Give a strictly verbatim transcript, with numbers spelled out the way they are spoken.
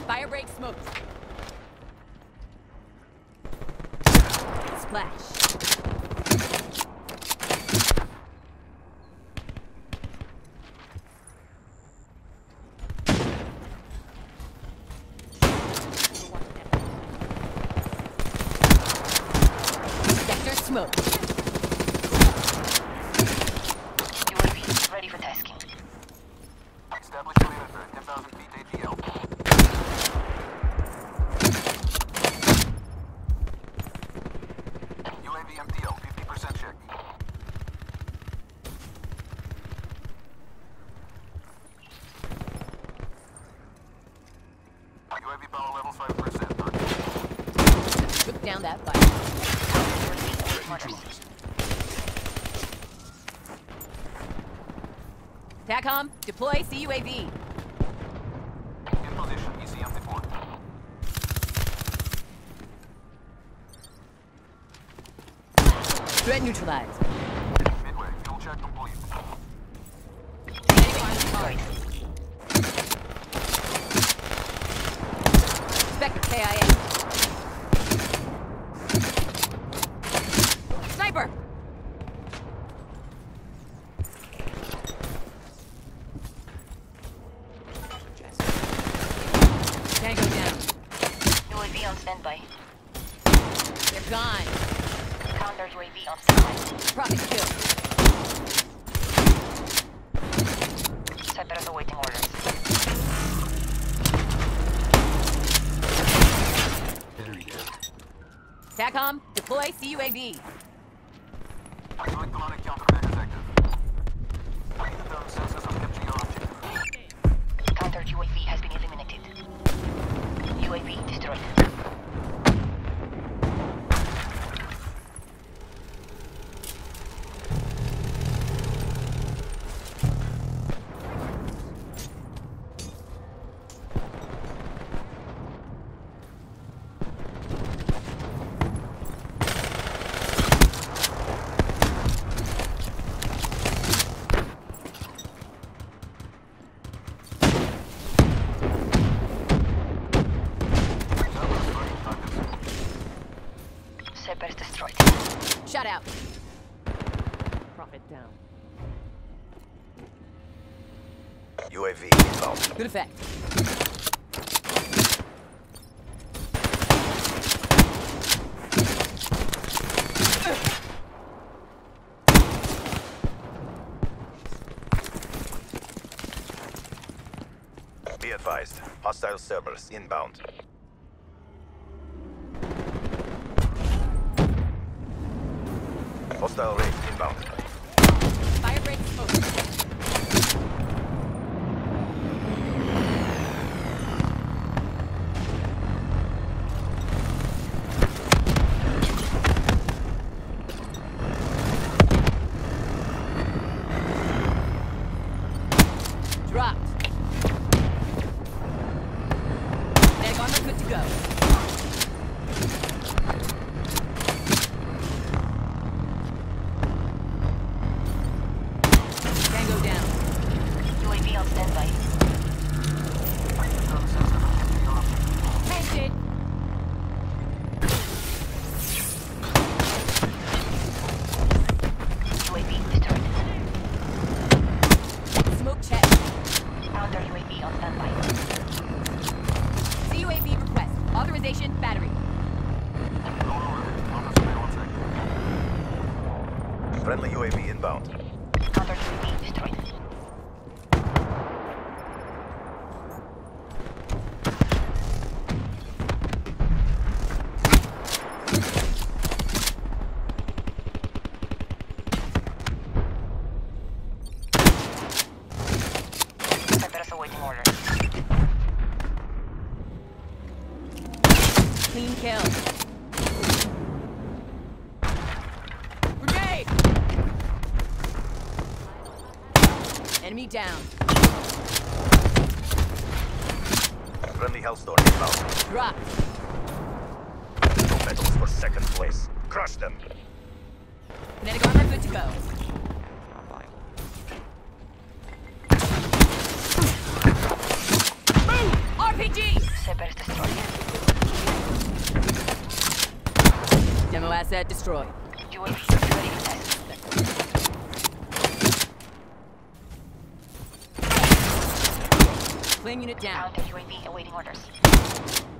Fire break smoked. Splash. Sector smoke. U A V ready for tasking. Establish perimeter at ten thousand feet A T L. U A V M T L, fifty percent check. U A V power levels five percent. Took down that fire. TACOM, deploy C U A V. In position, E C M deployed. Threat neutralized. Midway, fuel check complete. Spectre K I A. Sniper! Tango down. U A V on standby. They're gone. Counter U A V on standby. Profit kill. Cyber is awaiting orders. TACOM, deploy C U A V. Electronic countermeasures active. Confirm sensors have captured your objective. Counter U A V has been eliminated. U A V destroyed. Cyber is destroyed. Shut out. Profit down. U A V inbound. Good effect. Be advised. Hostile servers inbound. Hostile raid inbound. Fire break smoke. Dropped. Mag armor good to go. Tango down. U A V on standby. Confirm sensors have captured your objective. Painted. U A V destroyed. Smoke check. Counter U A V on standby. C U A V request. Authorization battery. Drone alert. Counter surveillance active. Friendly U A V inbound. Counter U A V destroyed. Cyber is awaiting orders. Clean kill. Grenade! Enemy down. Friendly Hellstorm inbound. Dropped. No medals for second place. Crush them. Kinetic armor good to go. Boom! R P G! Cyber Ammo asset destroyed. U A V ready to test. Claim unit down. Counter U A V awaiting orders.